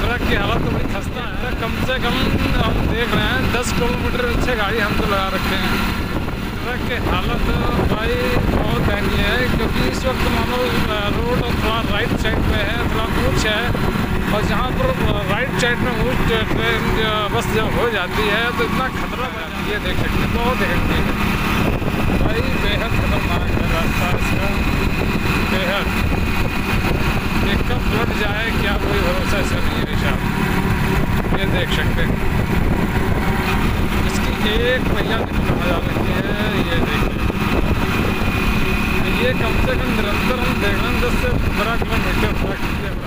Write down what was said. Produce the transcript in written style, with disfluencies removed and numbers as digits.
Truck की हालत तो बड़ी खस्ता है। कम से कम हम देख रहे हैं 10 किलोमीटर अच्छे गाड़ी हम तो लगा रखे हैं। ट्रक की हालत भाई बहुत दयनीय है, क्योंकि इस वक्त मानो रोड थोड़ा राइट साइड पे है, थोड़ा ऊँच है, और जहाँ पर राइट साइड में ऊँच ट्रेन बस जब हो जाती है तो इतना खतरा बढ़ जाती है। देख सकते हैं बहुत देखते हैं भाई, बेहद खतरनाक है रास्ता इसका, बेहद। ये कब लौट जाए क्या कोई भरोसा इसका नहीं है निशान। ये देख सकते हैं इसकी एक पहिया निकल जा रही है। ये देखिए, ये कम से कम निरंतर हम देख रहे हैं 10 से 15 किलोमीटर तक